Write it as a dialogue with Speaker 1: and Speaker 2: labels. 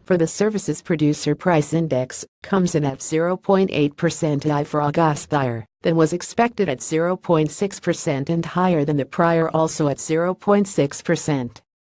Speaker 1: for the Services Producer Price Index, comes in at 0.8% high for Augusthigher, than was expected at 0.6% and higher than the prior also at 0.6%.